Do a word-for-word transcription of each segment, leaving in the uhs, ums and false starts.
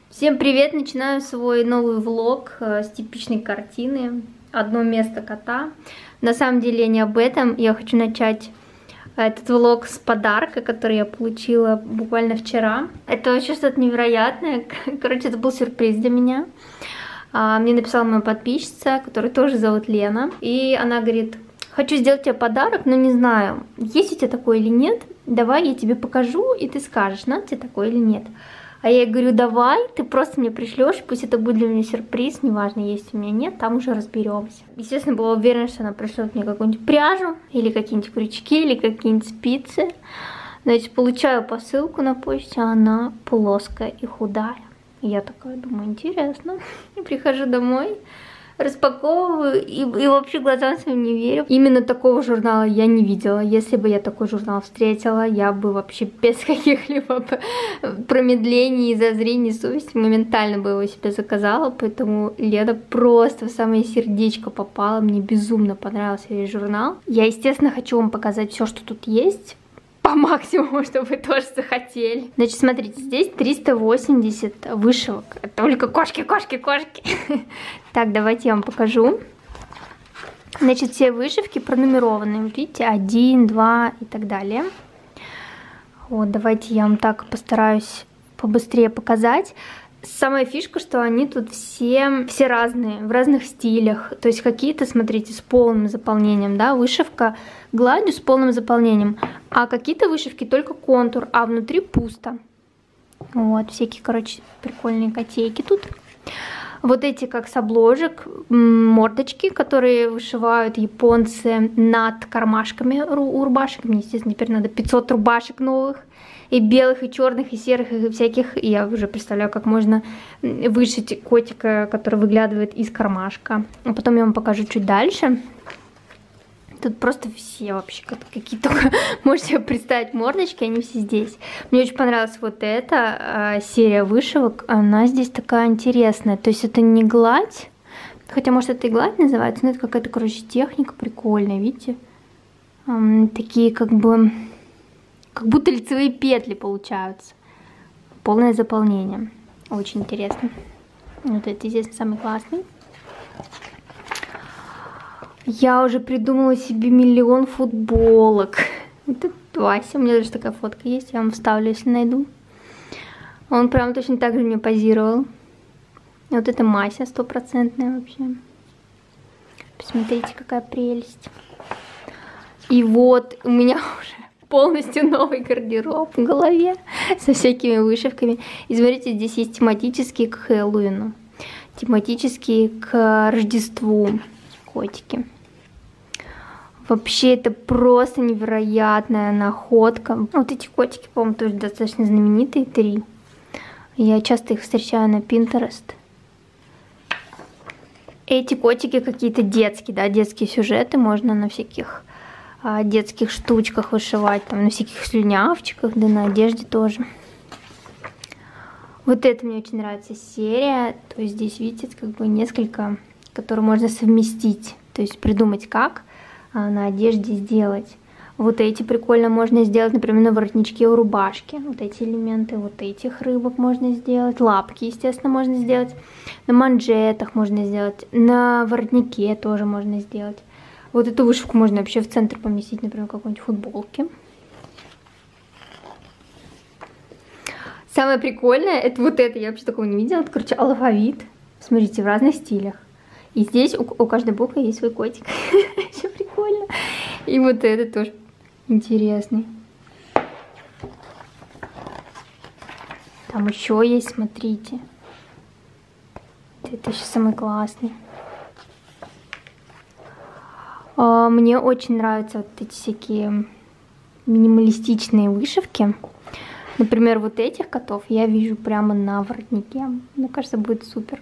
Всем привет! Начинаю свой новый влог с типичной картины «Одно место кота». На самом деле не об этом. Я хочу начать этот влог с подарка, который я получила буквально вчера. Это вообще что-то невероятное. Короче, это был сюрприз для меня. Мне написала моя подписчица, которую тоже зовут Лена. И она говорит: хочу сделать тебе подарок, но не знаю, есть у тебя такое или нет. Давай я тебе покажу, и ты скажешь, надо тебе такое или нет. А я ей говорю: давай, ты просто мне пришлешь, пусть это будет для меня сюрприз, неважно, есть у меня нет, там уже разберемся. Естественно, была уверена, что она пришлет мне какую-нибудь пряжу, или какие-нибудь крючки, или какие-нибудь спицы. Значит, получаю посылку на почте, а она плоская и худая. Я такая думаю, интересно. И прихожу домой, распаковываю и, и вообще глазам своим не верю. Именно такого журнала я не видела. Если бы я такой журнал встретила, я бы вообще без каких-либо промедлений и зазрений совести моментально бы его себе заказала. Поэтому Лена просто в самое сердечко попала. Мне безумно понравился весь журнал. Я, естественно, хочу вам показать все, что тут есть. По максимуму, чтобы вы тоже захотели. Значит, смотрите, здесь триста восемьдесят вышивок. Только кошки, кошки, кошки. Так, давайте я вам покажу. Значит, все вышивки пронумерованы. Видите, один, два и так далее. Вот, давайте я вам так постараюсь побыстрее показать. Самая фишка, что они тут все, все разные, в разных стилях. То есть какие-то, смотрите, с полным заполнением, да, вышивка гладью с полным заполнением. А какие-то вышивки только контур, а внутри пусто. Вот, всякие, короче, прикольные котейки тут. Вот эти как с обложек, мордочки, которые вышивают японцы над кармашками у рубашек. Мне, естественно, теперь надо пятьсот рубашек новых. И белых, и черных, и серых, и всяких. И я уже представляю, как можно вышить котика, который выглядывает из кармашка. А потом я вам покажу чуть дальше. Тут просто все вообще какие только можете себе представить мордочки, они все здесь. Мне очень понравилась вот эта э, серия вышивок. Она здесь такая интересная. То есть это не гладь, хотя может это и гладь называется, но это какая-то, короче, техника прикольная, видите? Эм, такие как бы... Как будто лицевые петли получаются. Полное заполнение. Очень интересно. Вот это, естественно, самый классный. Я уже придумала себе миллион футболок. Это Вася. У меня даже такая фотка есть. Я вам вставлю, если найду. Он прям точно так же мне позировал. Вот это Мася стопроцентная вообще. Посмотрите, какая прелесть. И вот у меня уже полностью новый гардероб в голове со всякими вышивками. И смотрите, здесь есть тематические к Хэллоуину, тематические к Рождеству котики. Вообще это просто невероятная находка. Вот эти котики, по-моему, тоже достаточно знаменитые, три. Я часто их встречаю на Pinterest. Эти котики какие-то детские, да, детские сюжеты можно на всяких детских штучках вышивать, там, на всяких слюнявчиках, да на одежде тоже. Вот это мне очень нравится серия. То есть здесь, видите, как бы несколько, которые можно совместить. То есть придумать, как а, на одежде сделать. Вот эти прикольно можно сделать, например, на воротничке у рубашки. Вот эти элементы, вот этих рыбок можно сделать. Лапки, естественно, можно сделать. На манжетах можно сделать. На воротнике тоже можно сделать. Вот эту вышивку можно вообще в центр поместить, например, какой-нибудь футболки. Самое прикольное, это вот это, я вообще такого не видела. Это, короче, алфавит. Смотрите, в разных стилях. И здесь у, у каждой буквы есть свой котик. Еще прикольно. И вот это тоже интересный. Там еще есть, смотрите. Это еще самый классный. Мне очень нравятся вот эти всякие минималистичные вышивки. Например, вот этих котов я вижу прямо на воротнике. Мне кажется, будет супер.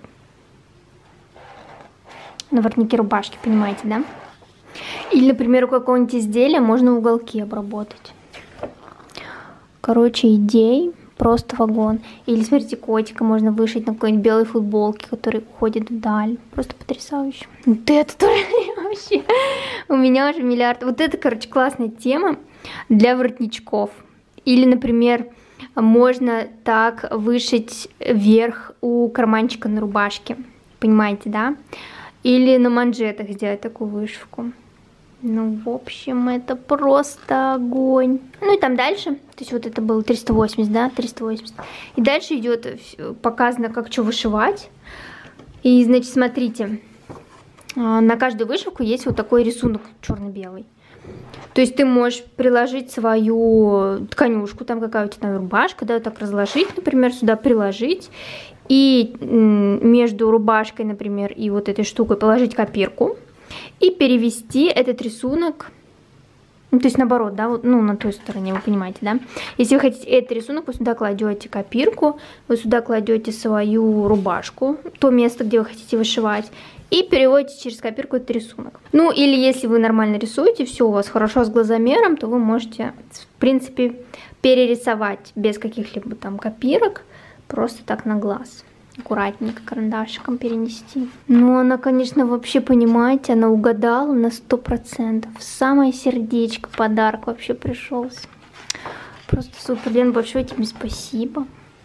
На воротнике рубашки, понимаете, да? Или, например, у какого-нибудь изделия можно уголки обработать. Короче, идей просто вагон. Или, смотрите, котика можно вышить на какой-нибудь белой футболке, который уходит вдаль. Просто потрясающе. Вот это тоже вообще. У меня уже миллиард. Вот это, короче, классная тема для воротничков. Или, например, можно так вышить верх у карманчика на рубашке. Понимаете, да? Или на манжетах сделать такую вышивку. Ну, в общем, это просто огонь. Ну и там дальше, то есть вот это было триста восемьдесят, да, триста восемьдесят. И дальше идет, показано, как что вышивать. И, значит, смотрите, на каждую вышивку есть вот такой рисунок черно-белый. То есть ты можешь приложить свою тканюшку, там какая у тебя там рубашка, да, так разложить, например, сюда приложить. И между рубашкой, например, и вот этой штукой положить копирку. И перевести этот рисунок, ну, то есть наоборот, да, вот, ну, на той стороне, вы понимаете, да. Если вы хотите этот рисунок, вы сюда кладете копирку, вы сюда кладете свою рубашку, то место, где вы хотите вышивать, и переводите через копирку этот рисунок. Ну, или если вы нормально рисуете, все у вас хорошо с глазомером, то вы можете, в принципе, перерисовать без каких-либо там копирок, просто так на глаз. Аккуратненько карандашиком перенести. Ну, она, конечно, вообще, понимаете, она угадала на сто процентов. В самое сердечко подарок вообще пришелся. Просто супер. Лен, большое тебе спасибо.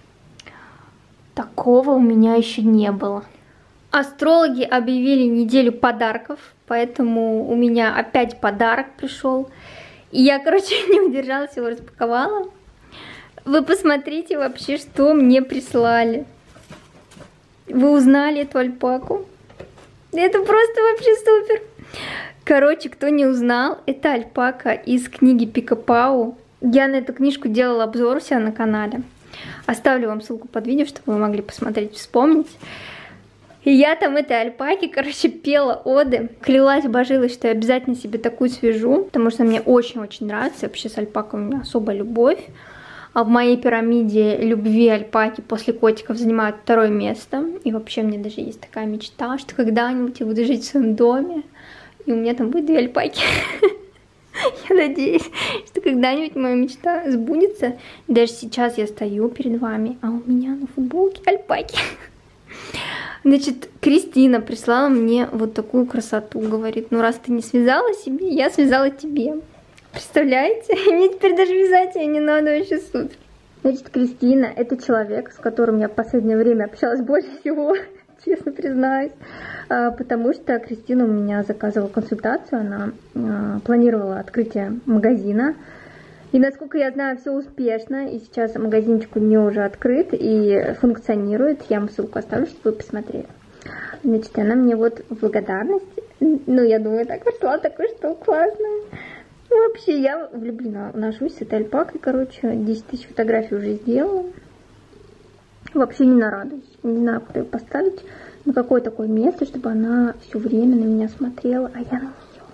Такого у меня еще не было. Астрологи объявили неделю подарков, поэтому у меня опять подарок пришел. И я, короче, не удержалась, его распаковала. Вы посмотрите вообще, что мне прислали. Вы узнали эту альпаку? Это просто вообще супер. Короче, кто не узнал, это альпака из книги Пика-Пау. Я на эту книжку делала обзор у себя на канале. Оставлю вам ссылку под видео, чтобы вы могли посмотреть, вспомнить. И я там этой альпаке, короче, пела оды. Клялась, божилась, что я обязательно себе такую свяжу, потому что мне очень-очень нравится. Вообще с альпакой у меня особая любовь. А в моей пирамиде любви альпаки после котиков занимают второе место. И вообще у меня даже есть такая мечта, что когда-нибудь я буду жить в своем доме, и у меня там будет две альпаки. Я надеюсь, что когда-нибудь моя мечта сбудется. Даже сейчас я стою перед вами, а у меня на футболке альпаки. Значит, Кристина прислала мне вот такую красоту. Говорит, ну раз ты не связала себе, я связала тебе. Представляете? Мне теперь даже вязать ее не надо, вообще супер. Значит, Кристина — это человек, с которым я в последнее время общалась больше всего, честно признаюсь. Потому что Кристина у меня заказывала консультацию, она планировала открытие магазина. И, насколько я знаю, все успешно. И сейчас магазинчик у нее уже открыт и функционирует. Я вам ссылку оставлю, чтобы вы посмотрели. Значит, она мне вот в благодарность, ну, я думаю, так прислала такую штуку классную. Вообще, я влюблена, ношусь с этой альпакой, короче, десять тысяч фотографий уже сделала. Вообще не нарадуюсь, не знаю, куда ее поставить, на какое такое место, чтобы она все время на меня смотрела, а я на нее.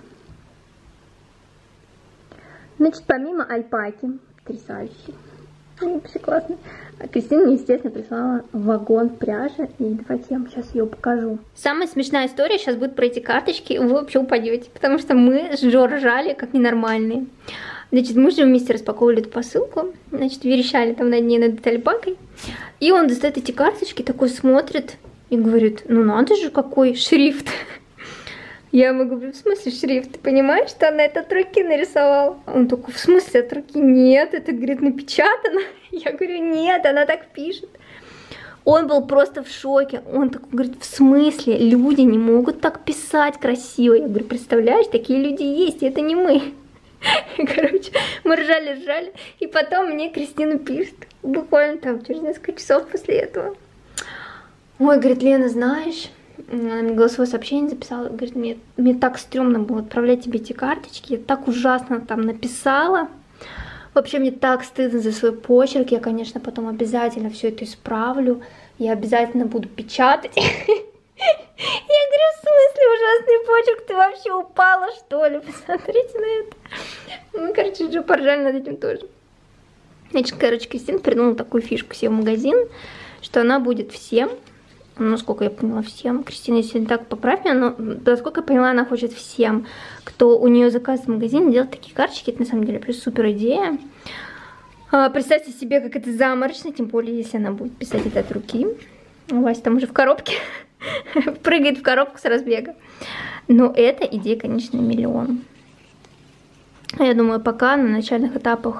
Значит, помимо альпаки, потрясающей, вообще классно, Кристина мне, естественно, прислала вагон пряжи, и давайте я вам сейчас ее покажу. Самая смешная история сейчас будет про эти карточки, вы вообще упадете, потому что мы с Джо ржали как ненормальные. Значит, мы же вместе распаковывали эту посылку, значит, верещали там над ней, над этой альпакой, и он достает эти карточки, такой смотрит и говорит, ну надо же, какой шрифт. Я ему говорю, в смысле шрифт? Ты понимаешь, что она это от руки нарисовала? Он такой, в смысле от руки? Нет, это, говорит, напечатано. Я говорю, нет, она так пишет. Он был просто в шоке. Он такой говорит, в смысле? Люди не могут так писать красиво. Я говорю, представляешь, такие люди есть, и это не мы. Короче, мы ржали, ржали. И потом мне Кристина пишет, буквально там через несколько часов после этого. Ой, говорит, Лена, знаешь... Она мне голосовое сообщение записала, говорит, мне, мне так стрёмно было отправлять тебе эти карточки, я так ужасно там написала. Вообще мне так стыдно за свой почерк, я, конечно, потом обязательно все это исправлю, я обязательно буду печатать. Я говорю, в смысле ужасный почерк, ты вообще упала, что ли? Посмотрите на это. Мы, короче, уже поржали над этим тоже. Значит, короче, Кристина придумала такую фишку себе в магазин, что она будет всем, ну, насколько я поняла, всем. Кристина, если не так, поправь меня, но, насколько я поняла, она хочет всем, кто у нее заказывает в магазине, делать такие карточки. Это, на самом деле, плюс супер идея. А, представьте себе, как это заморочно, тем более, если она будет писать это от руки. Вася там уже в коробке, прыгает в коробку с разбега. Но эта идея, конечно, миллион. Я думаю, пока на начальных этапах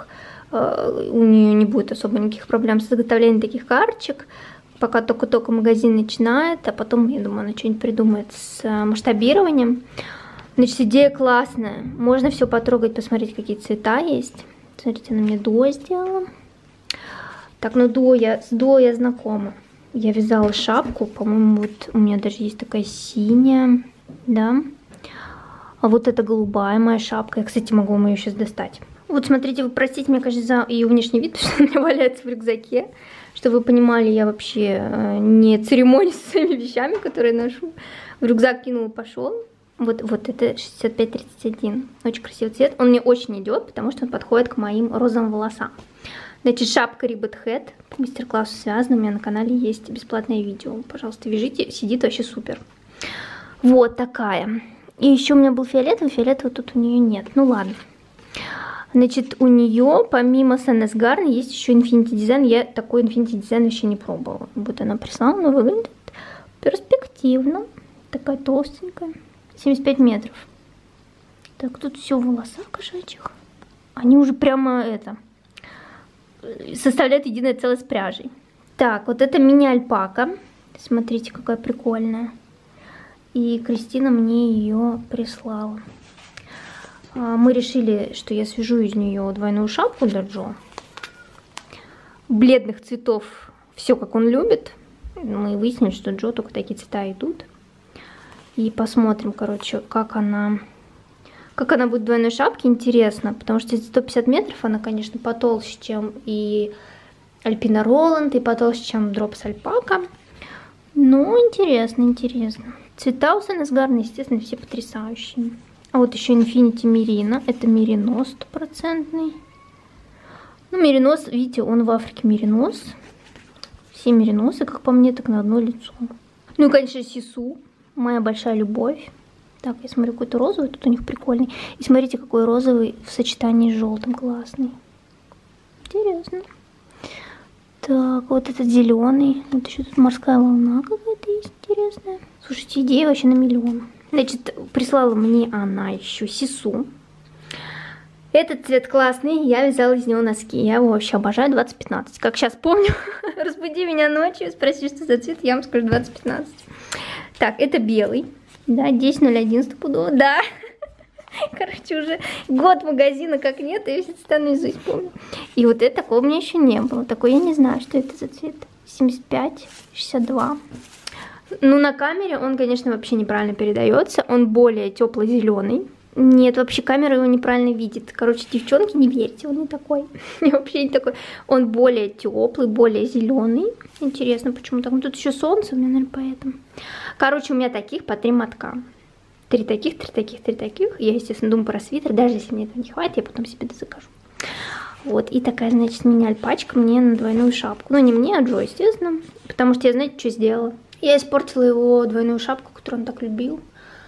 у нее не будет особо никаких проблем с изготовлением таких карточек. Пока только-только магазин начинает, а потом, я думаю, она что-нибудь придумает с масштабированием. Значит, идея классная. Можно все потрогать, посмотреть, какие цвета есть. Смотрите, она мне дуо сделала. Так, ну дуо я, с дуо я знакома. Я вязала шапку, по-моему, вот у меня даже есть такая синяя, да. А вот эта голубая моя шапка. Я, кстати, могу вам ее сейчас достать. Вот смотрите, вы простите меня, конечно, за ее внешний вид, потому что она у меня валяется в рюкзаке. Чтобы вы понимали, я вообще не церемонюсь с своими вещами, которые ношу. В рюкзак кинул и пошел. Вот, вот это шестьдесят пять тридцать один. Очень красивый цвет. Он мне очень идет, потому что он подходит к моим розовым волосам. Значит, шапка Ribbit Head. По мастер-классу связана. У меня на канале есть бесплатное видео. Пожалуйста, вяжите. Сидит вообще супер. Вот такая. И еще у меня был фиолетовый. Фиолетового тут у нее нет. Ну ладно. Значит, у нее помимо Сан Эс Гарн есть еще Infinity Design. Я такой Infinity Design еще не пробовала. Вот она прислала, но выглядит перспективно. Такая толстенькая. семьдесят пять метров. Так, тут все в волосах кошачьих. Они уже прямо это составляют единое целое с пряжей. Так, вот это мини-альпака. Смотрите, какая прикольная. И Кристина мне ее прислала. Мы решили, что я свяжу из нее двойную шапку для Джо. Бледных цветов, все как он любит. Мы выяснили, что Джо только такие цвета идут. И посмотрим, короче, как она, как она будет в двойной шапке. Интересно, потому что сто пятьдесят метров она, конечно, потолще, чем и Альпина Роланд, и потолще, чем Дропс Альпака. Но интересно, интересно. Цвета у Сан Эс Гарн, естественно, все потрясающие. А вот еще Infinity Merino. Это меринос стопроцентный. Ну, меринос, видите, он в Африке меринос. Все мериносы, как по мне, так на одно лицо. Ну и, конечно, Сису. Моя большая любовь. Так, я смотрю, какой-то розовый. Тут у них прикольный. И смотрите, какой розовый в сочетании с желтым. Классный. Интересно. Так, вот этот зеленый. Вот еще тут морская волна какая-то есть интересная. Слушайте, идея вообще на миллион. Значит, прислала мне она еще Сису. Этот цвет классный, я вязала из него носки. Я его вообще обожаю, двадцать пятнадцать. Как сейчас помню, разбуди меня ночью, спроси, что за цвет, я вам скажу двадцать пятнадцать. Так, это белый. Да, десять ноль один стопудово. Да. Короче, уже год магазина как нет, я все цвета наизусть помню. И вот это такого у меня еще не было. Такой я не знаю, что это за цвет. семьдесят пять шестьдесят два. Ну, на камере он, конечно, вообще неправильно передается. Он более тепло-зеленый. Нет, вообще камера его неправильно видит. Короче, девчонки, не верьте, он не такой. Вообще не такой. Он более теплый, более зеленый. Интересно, почему так? Ну, тут еще солнце, у меня, наверное, поэтому. Короче, у меня таких по три мотка. Три таких, три таких, три таких. Я, естественно, думаю про свитер. Даже если мне этого не хватит, я потом себе дозакажу. Вот, и такая, значит, мини-альпачка мне на двойную шапку. Ну, не мне, а Джо, естественно. Потому что я, знаете, что сделала? Я испортила его двойную шапку, которую он так любил.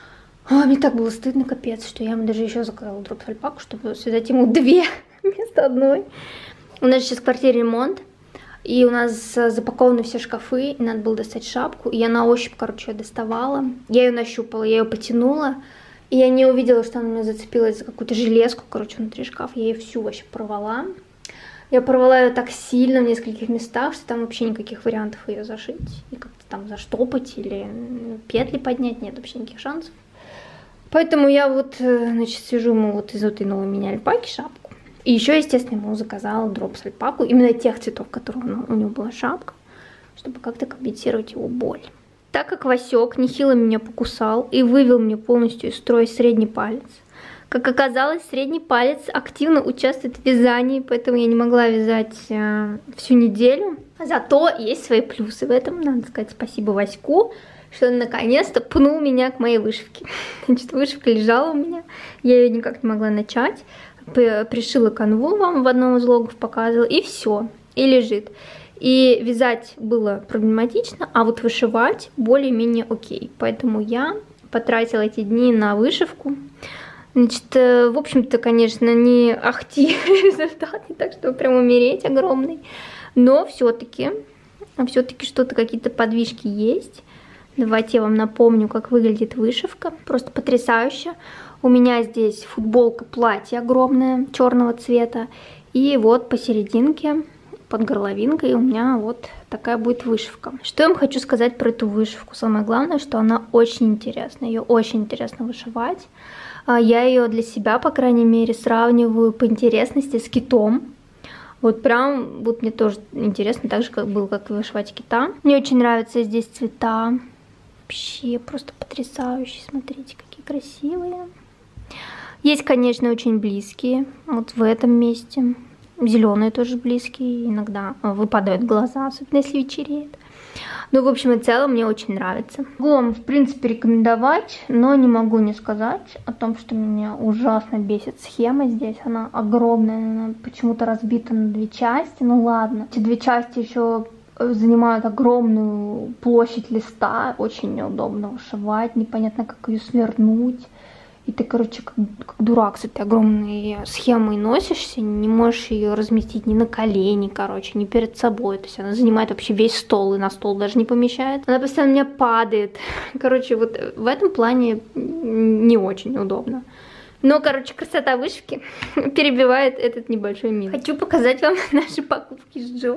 А, мне так было стыдно, капец, что я ему даже еще заказала дропс альпаку, чтобы связать ему две вместо одной. У нас сейчас в квартире ремонт, и у нас запакованы все шкафы, и надо было достать шапку. И я на ощупь, короче, ее доставала. Я ее нащупала, я ее потянула, и я не увидела, что она у меня зацепилась за какую-то железку, короче, внутри шкафа. Я ее всю вообще порвала. Я порвала ее так сильно в нескольких местах, что там вообще никаких вариантов ее зашить. И как-то там заштопать или петли поднять, нет вообще никаких шансов. Поэтому я вот, значит, свяжу ему вот из этой новой мини-альпаки шапку. И еще, естественно, ему заказала дропс альпаку, именно тех цветов, которые у него была шапка, чтобы как-то компенсировать его боль. Так как Васек нехило меня покусал и вывел мне полностью из строя средний палец, как оказалось, средний палец активно участвует в вязании, поэтому я не могла вязать э, всю неделю. Зато есть свои плюсы в этом. Надо сказать спасибо Ваську, что он наконец-то пнул меня к моей вышивке. Значит, вышивка лежала у меня, я ее никак не могла начать. Пришила канву, вам в одном из логов показывала, и все, и лежит. И вязать было проблематично, а вот вышивать более-менее окей. Поэтому я потратила эти дни на вышивку. Значит, в общем-то, конечно, не ахти результат, не так, что прям умереть огромный. Но все-таки, все-таки что-то, какие-то подвижки есть. Давайте я вам напомню, как выглядит вышивка. Просто потрясающе. У меня здесь футболка, платье огромное, черного цвета. И вот посерединке, под горловинкой, у меня вот такая будет вышивка. Что я вам хочу сказать про эту вышивку? Самое главное, что она очень интересная, ее очень интересно вышивать. Я ее для себя, по крайней мере, сравниваю по интересности с китом. Вот прям, вот мне тоже интересно, так же, как было, как вышивать кита. Мне очень нравятся здесь цвета. Вообще просто потрясающие, смотрите, какие красивые. Есть, конечно, очень близкие, вот в этом месте. Зеленые тоже близкие, иногда выпадают глаза, особенно если вечереет. Ну, в общем и целом, мне очень нравится. Могу вам, в принципе, рекомендовать, но не могу не сказать о том, что меня ужасно бесит схема здесь. Она огромная, она почему-то разбита на две части. Ну ладно, эти две части еще занимают огромную площадь листа. Очень неудобно вышивать, непонятно, как ее свернуть. И ты, короче, как, как дурак с этой огромной схемой носишься, не можешь ее разместить ни на колени, короче, ни перед собой. То есть она занимает вообще весь стол, и на стол даже не помещает. Она постоянно у меня падает. Короче, вот в этом плане не очень удобно. Но, короче, красота вышивки перебивает этот небольшой минус. Хочу показать вам наши покупки с Джо.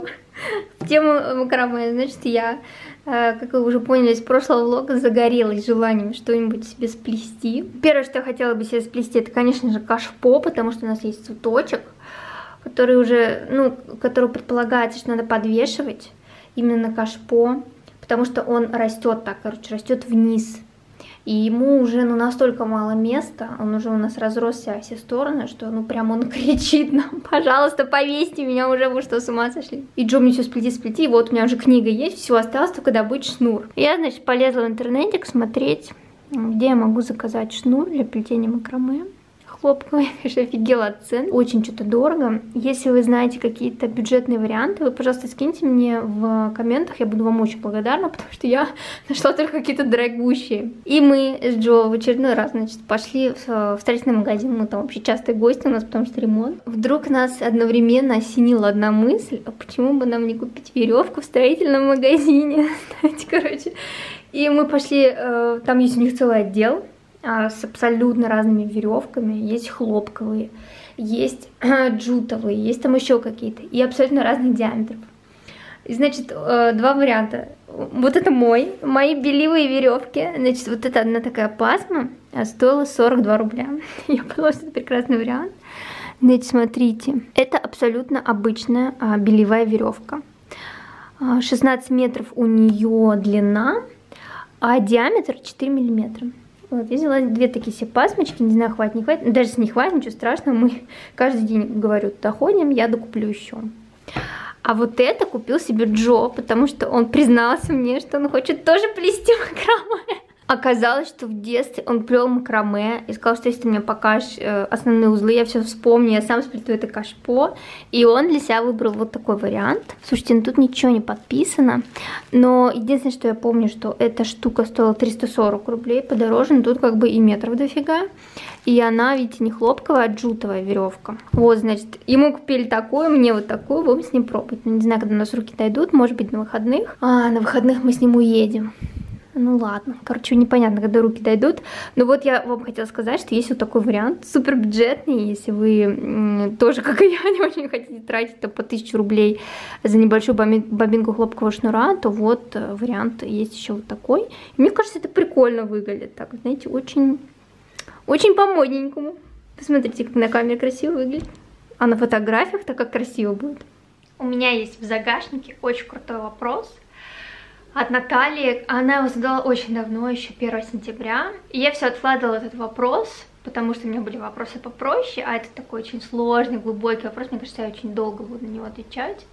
В тему макраме. Значит, я, как вы уже поняли из прошлого влога, загорелась желанием что-нибудь себе сплести. Первое, что я хотела бы себе сплести, это, конечно же, кашпо, потому что у нас есть цветочек, который уже, ну, который предполагается, что надо подвешивать именно на кашпо, потому что он растет так, короче, растет вниз. И ему уже, ну, настолько мало места, он уже у нас разросся во все стороны, что, ну, прям он кричит нам: пожалуйста, повесьте меня уже, вы что, с ума сошли? И Джо мне все сплети, сплети, и вот у меня уже книга есть, все, осталось только добыть шнур. Я, значит, полезла в интернетик смотреть, где я могу заказать шнур для плетения макраме. Хлопковый, конечно, офигела от цен. Очень что-то дорого. Если вы знаете какие-то бюджетные варианты, вы, пожалуйста, скиньте мне в комментах, я буду вам очень благодарна, потому что я нашла только какие-то дорогущие. И мы с Джо в очередной раз, значит, пошли в строительный магазин, мы там вообще частые гости у нас, потому что ремонт. Вдруг нас одновременно осенила одна мысль: а почему бы нам не купить веревку в строительном магазине? Знаете, короче. И мы пошли, там есть у них целый отдел с абсолютно разными веревками. Есть хлопковые, есть джутовые, есть там еще какие-то. И абсолютно разных диаметров. И, значит, два варианта. Вот это мой, мои белевые веревки. Значит, вот это одна такая пасма стоила сорок два рубля. Я подумала, что это прекрасный вариант. Значит, смотрите. Это абсолютно обычная белевая веревка. шестнадцать метров у нее длина, а диаметр четыре миллиметра. Вот, я взяла две такие себе пасмочки, не знаю, хватит, не хватит. Даже если не хватит, ничего страшного, мы каждый день, говорю, доходим, я докуплю еще. А вот это купил себе Джо, потому что он признался мне, что он хочет тоже плести макраме. Оказалось, что в детстве он плел макраме и сказал, что если ты мне покажешь э, основные узлы, я все вспомню, я сам сплету это кашпо. И он для себя выбрал вот такой вариант. Слушайте, ну тут ничего не подписано, но единственное, что я помню, что эта штука стоила триста сорок рублей, подороже, но тут как бы и метров дофига. И она, видите, не хлопковая, а джутовая веревка. Вот, значит, ему купили такую, мне вот такую, будем с ним пробовать. Ну, не знаю, когда у нас руки дойдут, может быть, на выходных. А, на выходных мы с ним уедем. Ну ладно, короче, непонятно, когда руки дойдут. Но вот я вам хотела сказать, что есть вот такой вариант, супер бюджетный. Если вы тоже, как и я, не очень хотите тратить то по тысячу рублей за небольшую бобинку хлопкового шнура, то вот вариант есть еще вот такой. И мне кажется, это прикольно выглядит. Так, знаете, очень, очень по-модненькому. Посмотрите, как на камере красиво выглядит. А на фотографиях-то как красиво будет. У меня есть в загашнике очень крутой вопрос от Натальи. Она его задала очень давно, еще первого сентября. И я все откладывала этот вопрос, потому что у меня были вопросы попроще, а это такой очень сложный, глубокий вопрос. Мне кажется, я очень долго буду на него отвечать.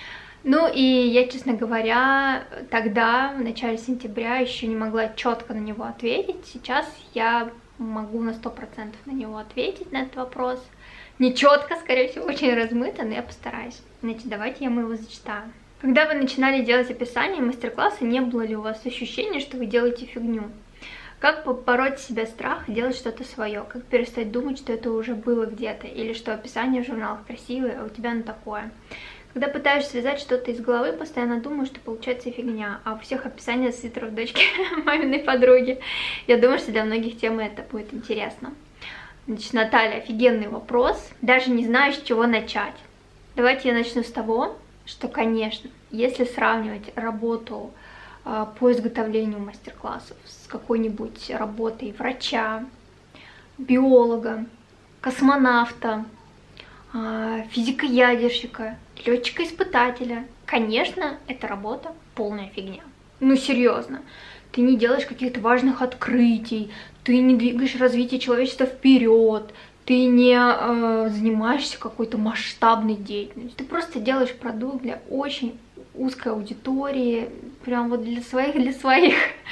Ну и я, честно говоря, тогда, в начале сентября, еще не могла четко на него ответить. Сейчас я могу на сто процентов на него ответить, на этот вопрос. Не четко, скорее всего, очень размыто, но я постараюсь. Значит, давайте я его зачитаю. Когда вы начинали делать описание мастер-класса, не было ли у вас ощущения, что вы делаете фигню? Как побороть в себе страх и делать что-то свое? Как перестать думать, что это уже было где-то? Или что описание в журналах красивое, а у тебя оно такое? Когда пытаешься связать что-то из головы, постоянно думаю, что получается фигня. А у всех описание свитеров дочки маминой подруги. Я думаю, что для многих тем это будет интересно. Значит, Наталья, офигенный вопрос. Даже не знаю, с чего начать. Давайте я начну с того, что, конечно, если сравнивать работу э, по изготовлению мастер-классов с какой-нибудь работой врача, биолога, космонавта, э, физика-ядерщика, летчика-испытателя, конечно, эта работа полная фигня. Ну, серьезно. Ты не делаешь каких-то важных открытий, ты не двигаешь развитие человечества вперед, ты не э, занимаешься какой-то масштабной деятельностью. Ты просто делаешь продукт для очень узкой аудитории, прям вот для своих, для своих.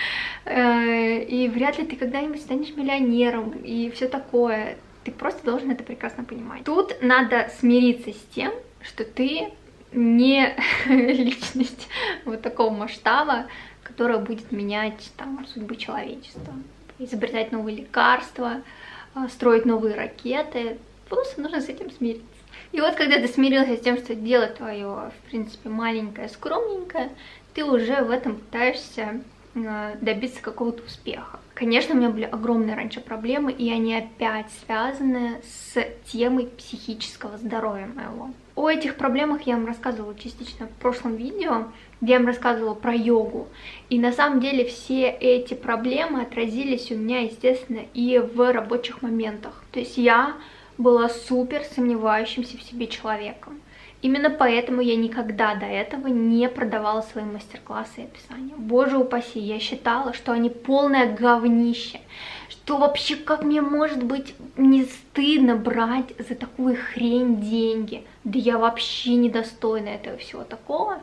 Э, и вряд ли ты когда-нибудь станешь миллионером и все такое. Ты просто должен это прекрасно понимать. Тут надо смириться с тем, что ты не личность вот такого масштаба, которая будет менять там судьбу человечества, изобретать новые лекарства, строить новые ракеты. Просто нужно с этим смириться. И вот когда ты смирился с тем, что дело твое, в принципе, маленькое, скромненькое, ты уже в этом пытаешься добиться какого-то успеха. Конечно, у меня были огромные раньше проблемы, и они опять связаны с темой психического здоровья моего. О этих проблемах я вам рассказывала частично в прошлом видео, где я вам рассказывала про йогу. И на самом деле все эти проблемы отразились у меня, естественно, и в рабочих моментах. То есть я была супер сомневающимся в себе человеком. Именно поэтому я никогда до этого не продавала свои мастер-классы и описания. Боже упаси, я считала, что они полное говнище. Что вообще, как мне может быть не стыдно брать за такую хрень деньги? Да я вообще недостойна этого всего такого.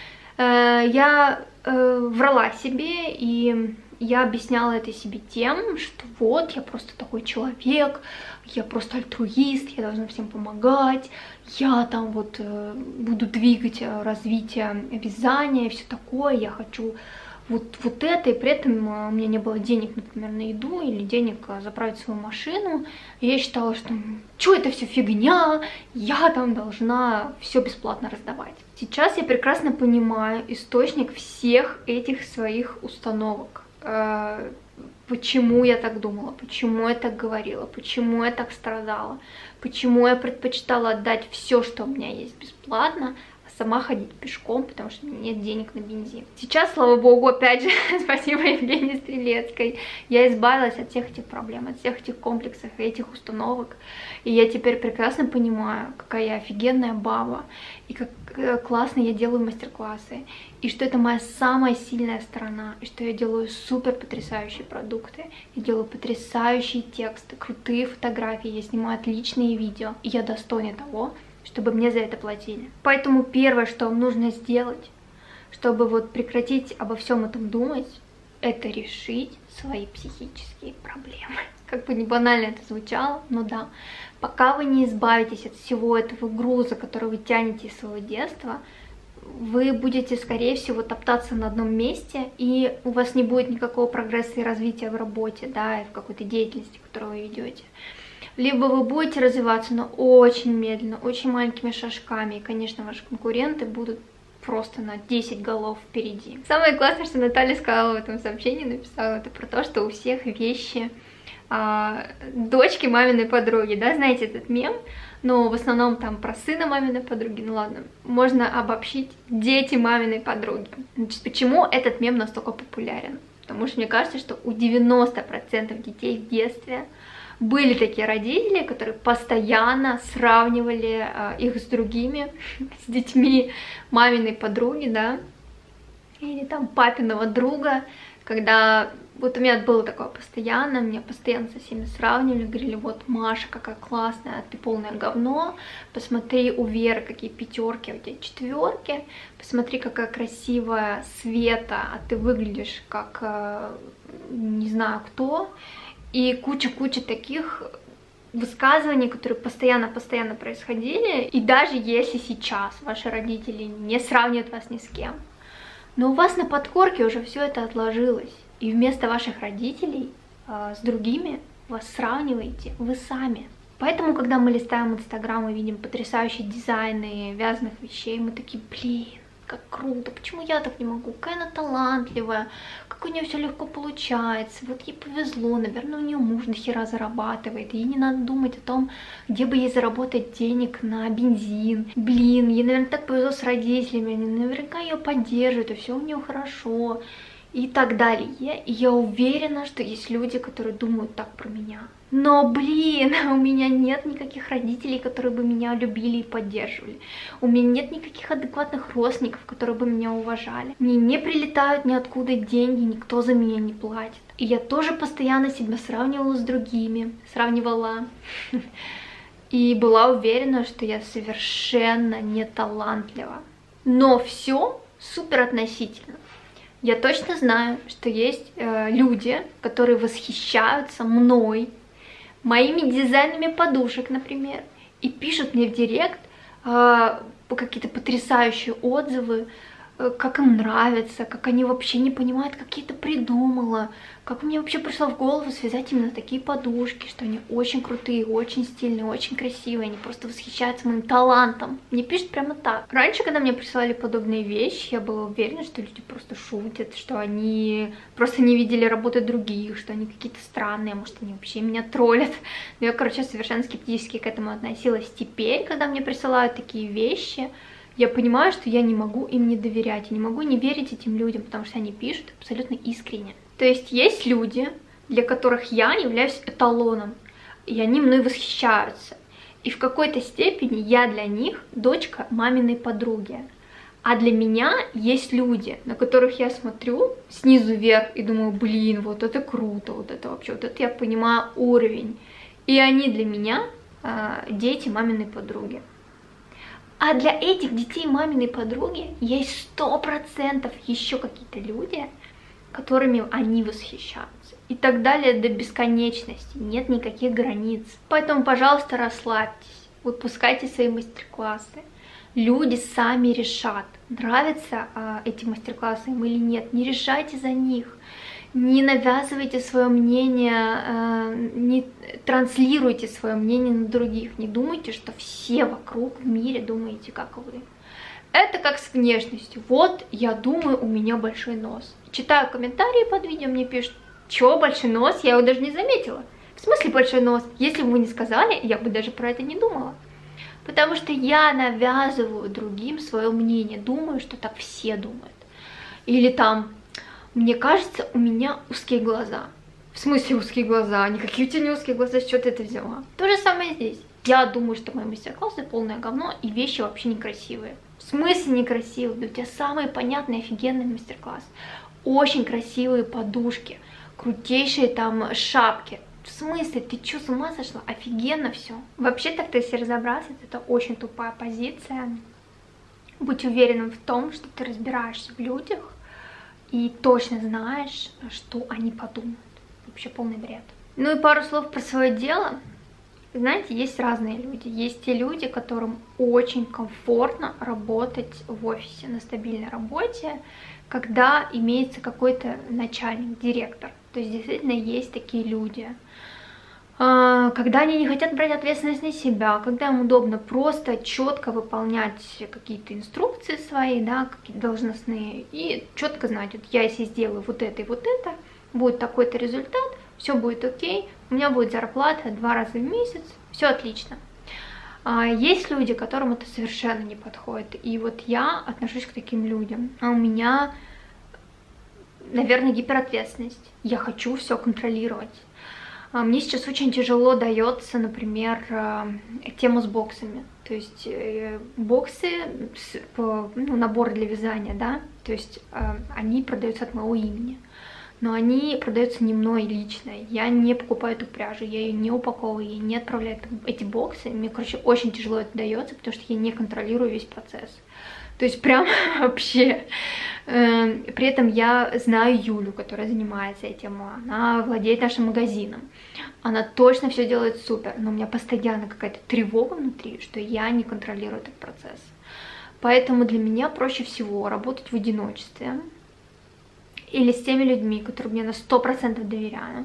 Я врала себе, и я объясняла это себе тем, что вот, я просто такой человек, я просто альтруист, я должна всем помогать, я там вот буду двигать развитие вязания и все такое, я хочу вот, вот это, и при этом у меня не было денег, например, на еду или денег заправить свою машину. И я считала, что что это все фигня, я там должна все бесплатно раздавать. Сейчас я прекрасно понимаю источник всех этих своих установок. Почему я так думала, почему я так говорила, почему я так страдала, почему я предпочитала отдать все, что у меня есть, бесплатно, сама ходить пешком, потому что у меня нет денег на бензин. Сейчас, слава богу, опять же, спасибо Евгении Стрелецкой, я избавилась от всех этих проблем, от всех этих комплексов и этих установок. И я теперь прекрасно понимаю, какая я офигенная баба, и как классно я делаю мастер-классы, и что это моя самая сильная сторона, и что я делаю супер потрясающие продукты, я делаю потрясающие тексты, крутые фотографии, я снимаю отличные видео, и я достойна того, чтобы мне за это платили. Поэтому первое, что вам нужно сделать, чтобы вот прекратить обо всем этом думать, это решить свои психические проблемы. Как бы не банально это звучало, но да. Пока вы не избавитесь от всего этого груза, который вы тянете из своего детства, вы будете, скорее всего, топтаться на одном месте, и у вас не будет никакого прогресса и развития в работе, да, и в какой-то деятельности, которую вы ведете. Либо вы будете развиваться, но очень медленно, очень маленькими шажками, и, конечно, ваши конкуренты будут просто на десять голов впереди. Самое классное, что Наталья сказала в этом сообщении, написала, это про то, что у всех вещи а, дочки маминой подруги, да, знаете этот мем? Но в основном там про сына маминой подруги, ну ладно, можно обобщить дети маминой подруги. Значит, почему этот мем настолько популярен? Потому что мне кажется, что у девяноста процентов детей в детстве были такие родители, которые постоянно сравнивали э, их с другими, с детьми маминой подруги, да, или там папиного друга, когда вот у меня было такое постоянно, меня постоянно со всеми сравнивали, говорили, вот Маша какая классная, а ты полное говно, посмотри у Веры какие пятерки, а у тебя четверки, посмотри какая красивая Света, а ты выглядишь как э, не знаю кто. И куча-куча таких высказываний, которые постоянно-постоянно происходили. И даже если сейчас ваши родители не сравнивают вас ни с кем, но у вас на подкорке уже все это отложилось. И вместо ваших родителей э, с другими вас сравниваете вы сами. Поэтому, когда мы листаем Инстаграм и видим потрясающие дизайны вязаных вещей, мы такие, блин, как круто, почему я так не могу, какая она талантливая, как у нее все легко получается, вот ей повезло, наверное, у нее муж дохера зарабатывает, ей не надо думать о том, где бы ей заработать денег на бензин, блин, ей, наверное, так повезло с родителями, они наверняка ее поддерживают, и все у нее хорошо, и так далее. И я уверена, что есть люди, которые думают так про меня. Но, блин, у меня нет никаких родителей, которые бы меня любили и поддерживали. У меня нет никаких адекватных родственников, которые бы меня уважали. Мне не прилетают ниоткуда деньги, никто за меня не платит. И я тоже постоянно себя сравнивала с другими, сравнивала. И была уверена, что я совершенно не талантлива. Но все супер относительно. Я точно знаю, что есть э, люди, которые восхищаются мной, моими дизайнами подушек, например, и пишут мне в директ э, какие-то потрясающие отзывы, э, как им нравится, как они вообще не понимают, как я это придумала, как мне вообще пришло в голову связать именно такие подушки, что они очень крутые, очень стильные, очень красивые, они просто восхищаются моим талантом. Мне пишут прямо так. Раньше, когда мне присылали подобные вещи, я была уверена, что люди просто шутят, что они просто не видели работы других, что они какие-то странные, может, они вообще меня троллят. Но я, короче, совершенно скептически к этому относилась. Теперь, когда мне присылают такие вещи, я понимаю, что я не могу им не доверять, я не могу не верить этим людям, потому что они пишут абсолютно искренне. То есть есть люди, для которых я являюсь эталоном, и они мной восхищаются. И в какой-то степени я для них дочка маминой подруги. А для меня есть люди, на которых я смотрю снизу вверх и думаю, блин, вот это круто, вот это вообще, вот это я понимаю уровень. И они для меня э, дети маминой подруги. А для этих детей маминой подруги есть сто процентов еще какие-то люди, которыми они восхищаются. И так далее до бесконечности. Нет никаких границ. Поэтому, пожалуйста, расслабьтесь. Выпускайте свои мастер-классы. Люди сами решат, нравятся э, эти мастер-классы им или нет. Не решайте за них. Не навязывайте свое мнение, э, не транслируйте свое мнение на других. Не думайте, что все вокруг в мире думаете, как вы. Это как с внешностью. Вот, я думаю, у меня большой нос. Читаю комментарии под видео, мне пишут, чё, большой нос? Я его даже не заметила. В смысле большой нос? Если бы вы не сказали, я бы даже про это не думала. Потому что я навязываю другим свое мнение. Думаю, что так все думают. Или там, мне кажется, у меня узкие глаза. В смысле узкие глаза? Никакие у тебя не узкие глаза, с чего ты это взяла? То же самое здесь. Я думаю, что мои мастер-классы полное говно и вещи вообще некрасивые. В смысле некрасивые? Да у тебя самый понятный, офигенный мастер-класс. Очень красивые подушки, крутейшие там шапки. В смысле, ты что, с ума сошла? Офигенно все. Вообще, так-то, если разобраться, это очень тупая позиция. Будь уверенным в том, что ты разбираешься в людях и точно знаешь, что они подумают. Вообще полный бред. Ну и пару слов про свое дело. Знаете, есть разные люди. Есть те люди, которым очень комфортно работать в офисе, на стабильной работе, когда имеется какой-то начальник, директор. То есть действительно есть такие люди. Когда они не хотят брать ответственность на себя, когда им удобно просто четко выполнять какие-то инструкции свои, да, какие-то должностные, и четко знать, вот я если сделаю вот это и вот это, будет такой-то результат, все будет окей, у меня будет зарплата два раза в месяц, все отлично. Есть люди, которым это совершенно не подходит, и вот я отношусь к таким людям. А у меня, наверное, гиперответственность. Я хочу все контролировать. Мне сейчас очень тяжело дается, например, тема с боксами. То есть боксы, ну, набор для вязания, да, то есть они продаются от моего имени. Но они продаются не мной лично. Я не покупаю эту пряжу, я ее не упаковываю, я не отправляю эти боксы. Мне, короче, очень тяжело это дается, потому что я не контролирую весь процесс. То есть прям вообще. При этом я знаю Юлю, которая занимается этим. Она владеет нашим магазином. Она точно все делает супер, но у меня постоянно какая-то тревога внутри, что я не контролирую этот процесс. Поэтому для меня проще всего работать в одиночестве. Или с теми людьми, которые мне на сто процентов доверяю.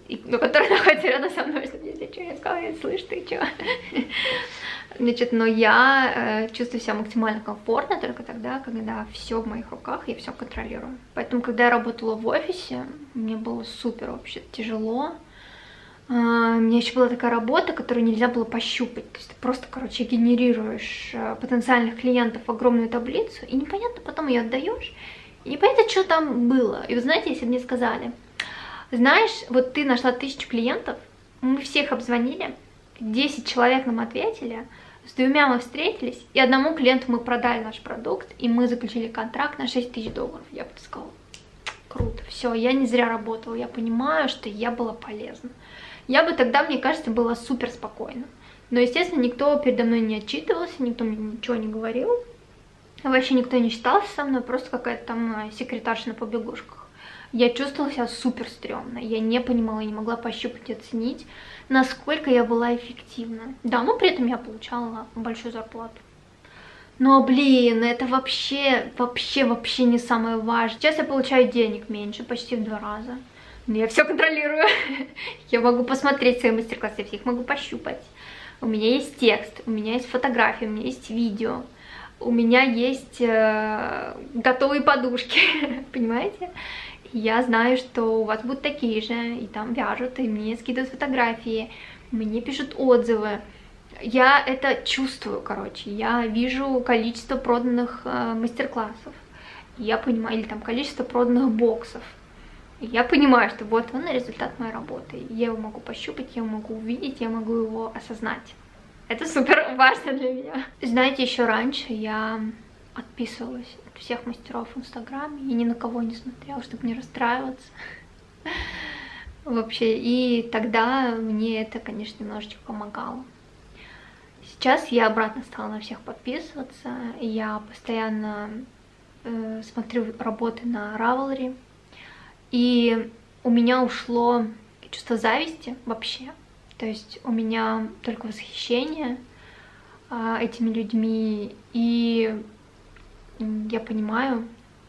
и, ну, который находится рядом со мной, чтобы если что, я сказала, слышь, ты чё? Значит, но я э, чувствую себя максимально комфортно только тогда, когда все в моих руках, я все контролирую. Поэтому, когда я работала в офисе, мне было супер вообще тяжело. Uh, у меня еще была такая работа, которую нельзя было пощупать. То есть ты просто, короче, генерируешь uh, потенциальных клиентов в огромную таблицу, и непонятно потом ее отдаешь, и непонятно, что там было. И вы знаете, если бы мне сказали, знаешь, вот ты нашла тысячу клиентов, мы всех обзвонили, десять человек нам ответили, с двумя мы встретились, и одному клиенту мы продали наш продукт, и мы заключили контракт на шесть тысяч долларов. Я бы сказала, круто, все, я не зря работала, я понимаю, что я была полезна. Я бы тогда, мне кажется, была супер спокойна. Но, естественно, никто передо мной не отчитывался, никто мне ничего не говорил. Вообще никто не считался со мной, просто какая-то там секретарша на побегушках. Я чувствовала себя супер стрёмно. Я не понимала, я не могла пощупать и оценить, насколько я была эффективна. Да, но при этом я получала большую зарплату. Но, блин, это вообще, вообще, вообще не самое важное. Сейчас я получаю денег меньше, почти в два раза. Но я все контролирую. Я могу посмотреть свои мастер-классы, я всех могу пощупать. У меня есть текст, у меня есть фотографии, у меня есть видео, у меня есть э, готовые подушки, понимаете? Я знаю, что у вас будут такие же, и там вяжут, и мне скидывают фотографии, мне пишут отзывы. Я это чувствую, короче, я вижу количество проданных э, мастер-классов, я понимаю, или там количество проданных боксов. Я понимаю, что вот он результат моей работы. Я его могу пощупать, я его могу увидеть, я могу его осознать. Это супер важно для меня. Знаете, еще раньше я отписывалась от всех мастеров в Инстаграме и ни на кого не смотрела, чтобы не расстраиваться. Вообще, и тогда мне это, конечно, немножечко помогало. Сейчас я обратно стала на всех подписываться. Я постоянно э, смотрю работы на Ravelry. И у меня ушло чувство зависти вообще. То есть у меня только восхищение а, этими людьми. И я понимаю,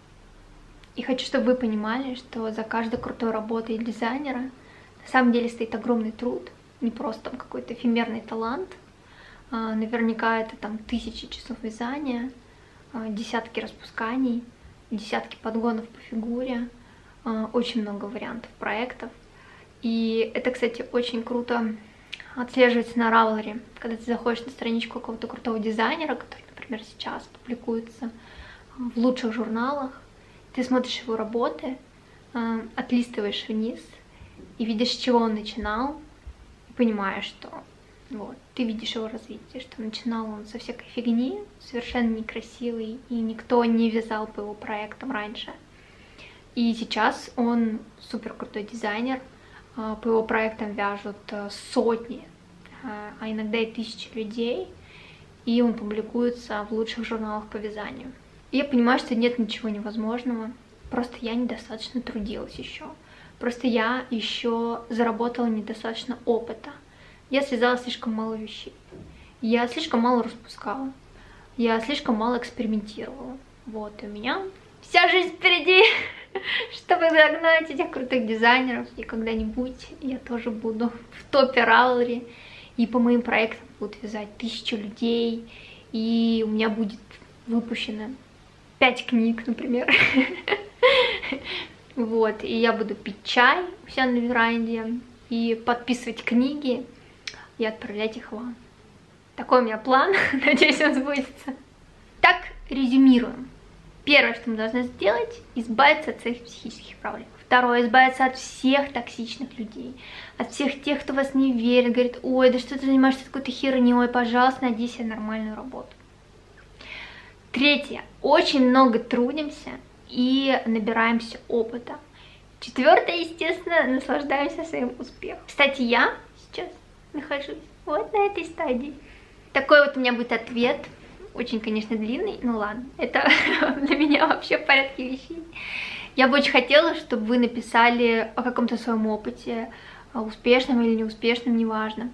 и хочу, чтобы вы понимали, что за каждой крутой работой дизайнера на самом деле стоит огромный труд. Не просто там какой-то эфемерный талант. А, наверняка это там тысячи часов вязания, а, десятки распусканий, десятки подгонов по фигуре. Очень много вариантов проектов. И это, кстати, очень круто отслеживается на Ravelry. Когда ты заходишь на страничку какого-то крутого дизайнера, который, например, сейчас публикуется в лучших журналах, ты смотришь его работы, отлистываешь вниз и видишь, с чего он начинал, и понимаешь, что вот, ты видишь его развитие, что начинал он со всякой фигни, совершенно некрасивый, и никто не вязал по его проектам раньше. И сейчас он супер крутой дизайнер, по его проектам вяжут сотни, а иногда и тысячи людей, и он публикуется в лучших журналах по вязанию. И я понимаю, что нет ничего невозможного, просто я недостаточно трудилась еще, просто я еще заработала недостаточно опыта, я связала слишком мало вещей, я слишком мало распускала, я слишком мало экспериментировала, вот, и у меня вся жизнь впереди, чтобы догнать этих крутых дизайнеров, и когда-нибудь я тоже буду в топе Ravelry, и по моим проектам будут вязать тысячу людей, и у меня будет выпущено пять книг, например. Вот, и я буду пить чай у себя на веранде, и подписывать книги, и отправлять их вам. Такой у меня план, надеюсь, он сбудется. Так, резюмируем. Первое, что мы должны сделать, избавиться от своих психических проблем. Второе, избавиться от всех токсичных людей, от всех тех, кто вас не верит, говорит, ой, да что ты занимаешься какой-то херней, пожалуйста, найди себе нормальную работу. Третье, очень много трудимся и набираемся опыта. Четвертое, естественно, наслаждаемся своим успехом. Кстати, я сейчас нахожусь вот на этой стадии. Такой вот у меня будет ответ. Очень, конечно, длинный, ну ладно, это для меня вообще в порядке вещей. Я бы очень хотела, чтобы вы написали о каком-то своем опыте, успешном или неуспешном, неважно.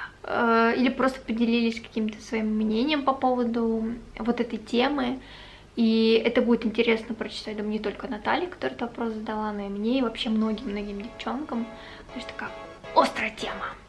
Или просто поделились каким-то своим мнением по поводу вот этой темы. И это будет интересно прочитать, думаю, не только Наталье, которая этот вопрос задала, но и мне, и вообще многим-многим девчонкам. Потому что такая острая тема.